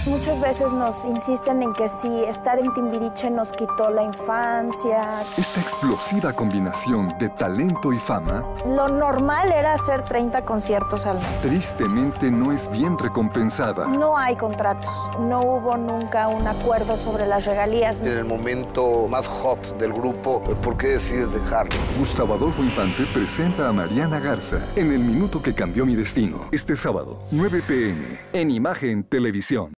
Muchas veces nos insisten en que sí, estar en Timbiriche nos quitó la infancia. Esta explosiva combinación de talento y fama, Lo normal era hacer 30 conciertos al mes. tristemente no es bien recompensada. No hay contratos, no hubo nunca un acuerdo sobre las regalías. En el momento más hot del grupo, ¿por qué decides dejarlo? Gustavo Adolfo Infante presenta a Mariana Garza en El Minuto que Cambió Mi Destino. Este sábado, 9 p.m. en Imagen Televisión.